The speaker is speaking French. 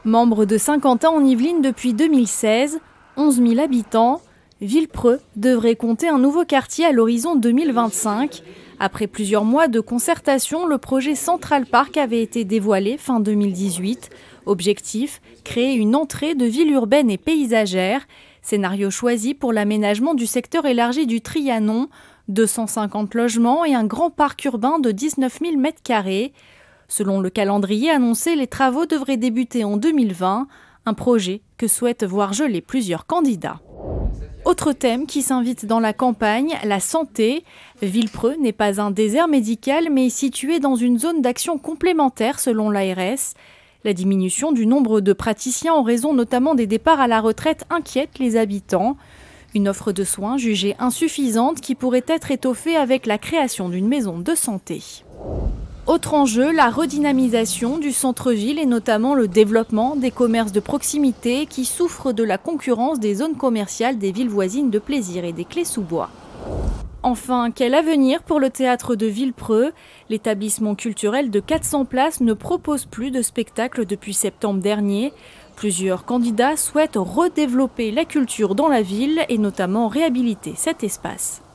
Membre de Saint-Quentin en Yvelines depuis 2016, 11 000 habitants, Villepreux devrait compter un nouveau quartier à l'horizon 2025. Après plusieurs mois de concertation, le projet Central Park avait été dévoilé fin 2018. Objectif, créer une entrée de ville urbaine et paysagère. Scénario choisi pour l'aménagement du secteur élargi du Trianon, 250 logements et un grand parc urbain de 19 000 m². Selon le calendrier annoncé, les travaux devraient débuter en 2020, un projet que souhaitent voir geler plusieurs candidats. Autre thème qui s'invite dans la campagne, la santé. Villepreux n'est pas un désert médical, mais est situé dans une zone d'action complémentaire selon l'ARS. La diminution du nombre de praticiens en raison notamment des départs à la retraite inquiète les habitants. Une offre de soins jugée insuffisante qui pourrait être étoffée avec la création d'une maison de santé. Autre enjeu, la redynamisation du centre-ville et notamment le développement des commerces de proximité qui souffrent de la concurrence des zones commerciales des villes voisines de Plaisir et des Clés-sous-Bois. Enfin, quel avenir pour le théâtre de Villepreux? L'établissement culturel de 400 places ne propose plus de spectacle depuis septembre dernier. Plusieurs candidats souhaitent redévelopper la culture dans la ville et notamment réhabiliter cet espace.